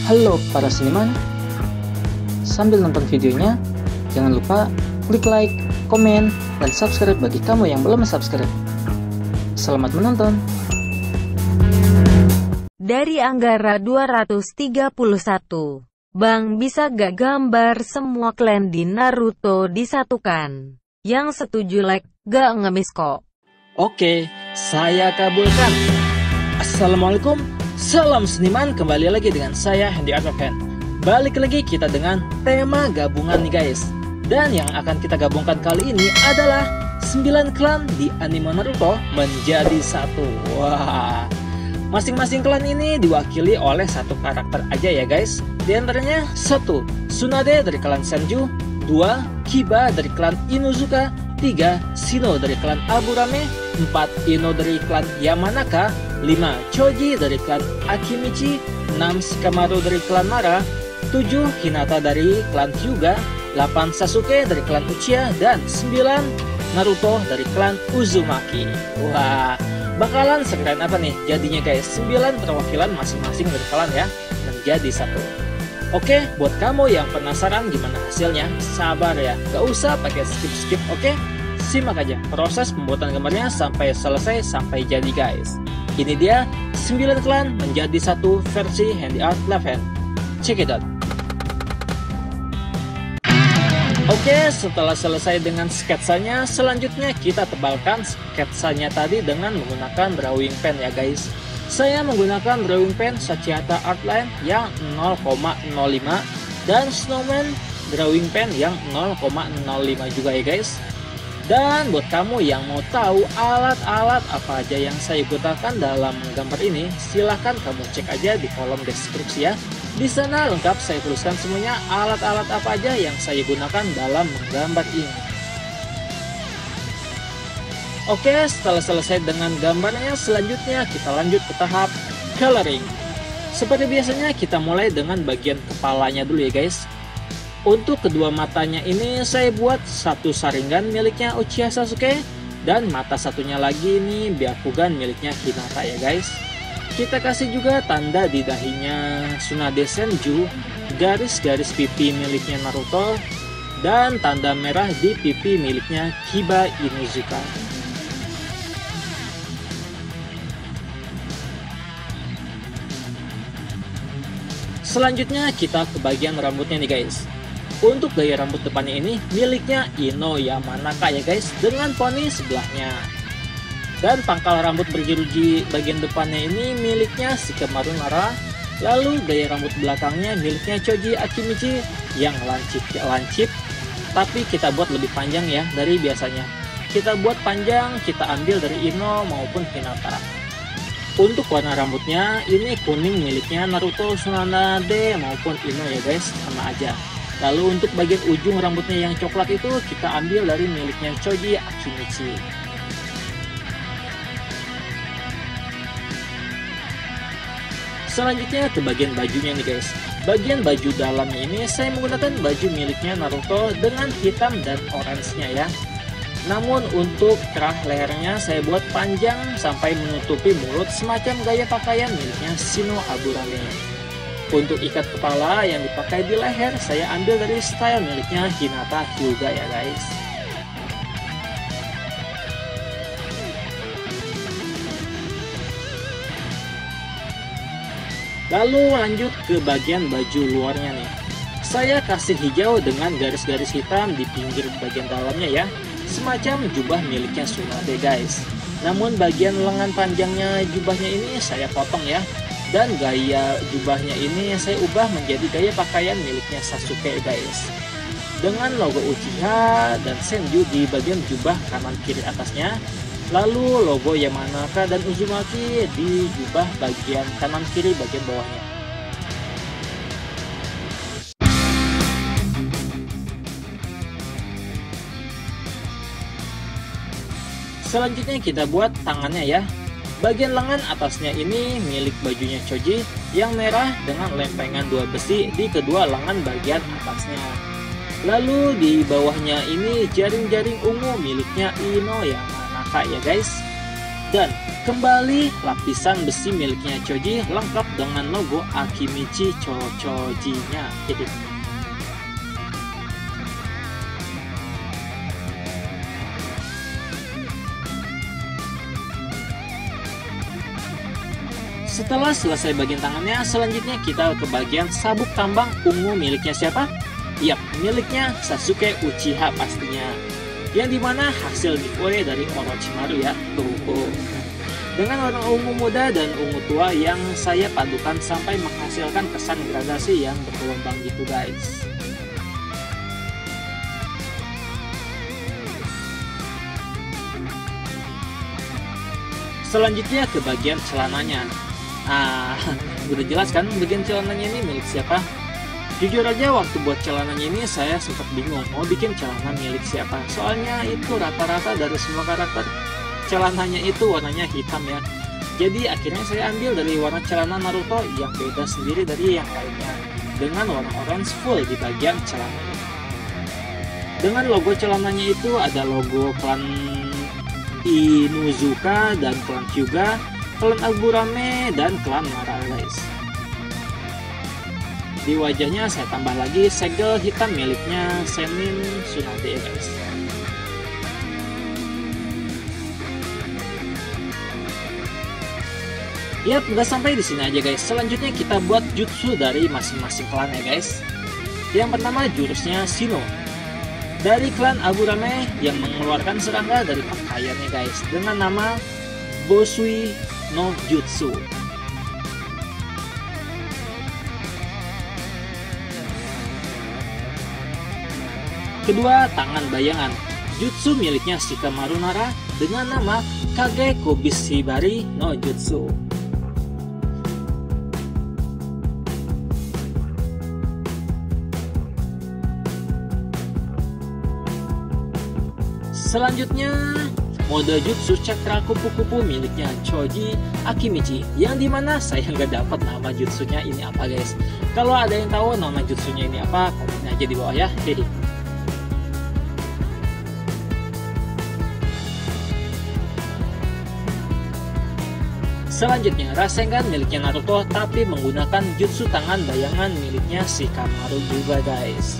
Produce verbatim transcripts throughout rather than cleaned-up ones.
Halo para seniman, sambil nonton videonya, jangan lupa klik like, komen, dan subscribe bagi kamu yang belum subscribe. Selamat menonton! Dari Anggara dua ratus tiga puluh satu, Bang bisa gak gambar semua klan di Naruto disatukan? Yang setuju like, gak ngemis kok. Oke, saya kabulkan. Assalamualaikum, salam seniman, kembali lagi dengan saya Hendy Artofan. Balik lagi kita dengan tema gabungan nih guys. Dan yang akan kita gabungkan kali ini adalah sembilan klan di anime Naruto menjadi satu. Wah, masing-masing klan ini diwakili oleh satu karakter aja ya guys. Di antaranya satu Tsunade dari klan Senju, dua Kiba dari klan Inuzuka, tiga Shino dari klan Aburame, empat Ino dari klan Yamanaka, lima Choji dari klan Akimichi, enam Shikamaru dari klan Nara, tujuh Hinata dari klan Hyuga, delapan Sasuke dari klan Uchiha, dan sembilan Naruto dari klan Uzumaki. Wah, bakalan sekeren apa nih jadinya guys? sembilan perwakilan masing-masing dari klan ya menjadi satu. Oke, buat kamu yang penasaran gimana hasilnya, sabar ya, gak usah pakai skip-skip, oke? Simak aja proses pembuatan gambarnya sampai selesai sampai jadi guys. Ini dia sembilan klan menjadi satu versi Hendy Art Eleven. Check it out. Oke, setelah selesai dengan sketsanya, selanjutnya kita tebalkan sketsanya tadi dengan menggunakan drawing pen ya guys. Saya menggunakan drawing pen Sachiata Artline yang nol koma nol lima dan Snowman drawing pen yang nol koma nol lima juga ya guys. Dan buat kamu yang mau tahu alat-alat apa aja yang saya gunakan dalam menggambar ini, silahkan kamu cek aja di kolom deskripsi ya. Di sana lengkap saya tuliskan semuanya alat-alat apa aja yang saya gunakan dalam menggambar ini. Oke, setelah selesai dengan gambarnya, selanjutnya kita lanjut ke tahap coloring. Seperti biasanya kita mulai dengan bagian kepalanya dulu ya guys. Untuk kedua matanya ini saya buat satu Sharingan miliknya Uchiha Sasuke, dan mata satunya lagi ini Byakugan miliknya Hinata ya guys. Kita kasih juga tanda di dahinya Tsunade Senju, garis-garis pipi miliknya Naruto, dan tanda merah di pipi miliknya Kiba Inuzuka. Selanjutnya kita ke bagian rambutnya nih guys. Untuk gaya rambut depannya ini miliknya Ino Yamanaka ya guys, dengan poni sebelahnya. Dan pangkal rambut berjeruji bagian depannya ini miliknya Shikamaru Nara. Lalu gaya rambut belakangnya miliknya Choji Akimichi yang lancip-lancip, tapi kita buat lebih panjang ya dari biasanya. Kita buat panjang, kita ambil dari Ino maupun Hinata. Untuk warna rambutnya ini kuning miliknya Naruto, Tsunade maupun Ino ya guys, sama aja. Lalu untuk bagian ujung rambutnya yang coklat itu kita ambil dari miliknya Choji Akimichi. Selanjutnya ke bagian bajunya nih guys. Bagian baju dalamnya ini saya menggunakan baju miliknya Naruto dengan hitam dan orange-nya ya. Namun untuk kerah lehernya saya buat panjang sampai menutupi mulut semacam gaya pakaian miliknya Shino Aburame. Untuk ikat kepala yang dipakai di leher saya ambil dari style miliknya Hinata juga ya guys. Lalu lanjut ke bagian baju luarnya nih. Saya kasih hijau dengan garis-garis hitam di pinggir bagian dalamnya ya, semacam jubah miliknya Tsunade guys. Namun bagian lengan panjangnya jubahnya ini saya potong ya. Dan gaya jubahnya ini saya ubah menjadi gaya pakaian miliknya Sasuke guys. Dengan logo Uchiha dan Senju di bagian jubah kanan kiri atasnya. Lalu logo Yamanaka dan Uzumaki di jubah bagian kanan kiri bagian bawahnya. Selanjutnya kita buat tangannya ya. Bagian lengan atasnya ini milik bajunya Choji yang merah dengan lempengan dua besi di kedua lengan bagian atasnya. Lalu di bawahnya ini jaring-jaring ungu miliknya Ino Yamanaka ya guys. Dan kembali lapisan besi miliknya Choji lengkap dengan logo Akimichi Chochoji-nya. Setelah selesai bagian tangannya, selanjutnya kita ke bagian sabuk tambang ungu miliknya siapa? Yap, miliknya Sasuke Uchiha pastinya. Yang dimana hasil giveaway dari Orochimaru ya. Tuh. Dengan warna ungu muda dan ungu tua yang saya padukan sampai menghasilkan kesan gradasi yang bergelombang gitu guys. Selanjutnya ke bagian celananya. Ah, udah jelas kan bagian celananya ini milik siapa? Jujur aja waktu buat celananya ini saya sempat bingung mau bikin celana milik siapa. Soalnya itu rata-rata dari semua karakter celananya itu warnanya hitam ya. Jadi akhirnya saya ambil dari warna celana Naruto yang beda sendiri dari yang lainnya, dengan warna orange full di bagian celananya. Dengan logo celananya itu ada logo klan Inuzuka dan klan Hyuga, klan Agurame, dan klan Nara guys. Di wajahnya saya tambah lagi segel hitam miliknya Sennin Tsunade guys. Yap, nggak sampai di sini aja guys. Selanjutnya kita buat jutsu dari masing-masing klan ya guys. Yang pertama jurusnya Shino dari klan Agurame yang mengeluarkan serangga dari pakaiannya guys, dengan nama Bosui no Jutsu. Kedua, tangan bayangan jutsu miliknya Shikamaru Nara dengan nama Kage Kobishibari no Jutsu. Selanjutnya, mode jutsu cakra kupu-kupu miliknya Choji Akimichi, yang dimana saya nggak dapat nama jutsunya ini apa guys. Kalau ada yang tahu nama jutsunya ini apa, komen aja di bawah ya. Hehe. Selanjutnya, Rasengan miliknya Naruto tapi menggunakan jutsu tangan bayangan miliknya Shikamaru juga guys.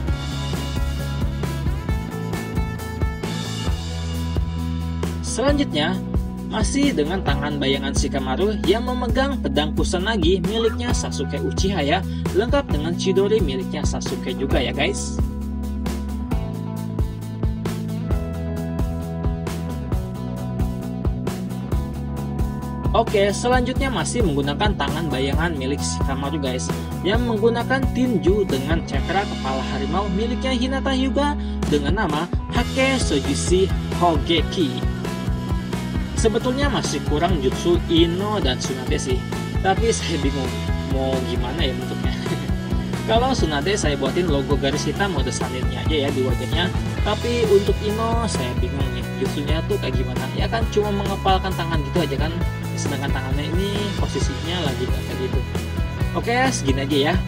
Selanjutnya, masih dengan tangan bayangan Shikamaru yang memegang pedang Kusanagi miliknya Sasuke Uchiha ya, lengkap dengan Chidori miliknya Sasuke juga ya guys. Oke, selanjutnya masih menggunakan tangan bayangan milik Shikamaru guys, yang menggunakan tinju dengan cakra kepala harimau miliknya Hinata Hyuga dengan nama Hake Sojushi Hogeki. Sebetulnya masih kurang jutsu Ino dan Tsunade sih, tapi saya bingung mau gimana ya bentuknya. Kalau Tsunade saya buatin logo garis hitam mode saninnya aja ya di wajahnya, tapi untuk Ino saya bingung nih jutsunya tuh kayak gimana. Ya kan cuma mengepalkan tangan gitu aja kan, sedangkan tangannya ini posisinya lagi kayak gitu. Oke, segini aja ya.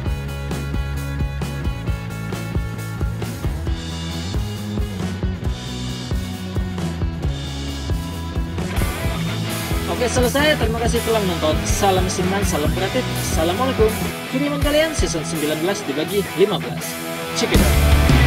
Oke, selesai. Terima kasih telah menonton. Salam seniman, salam kreatif. Assalamualaikum. Kiriman kalian season sembilan belas dibagi lima belas. Check it out.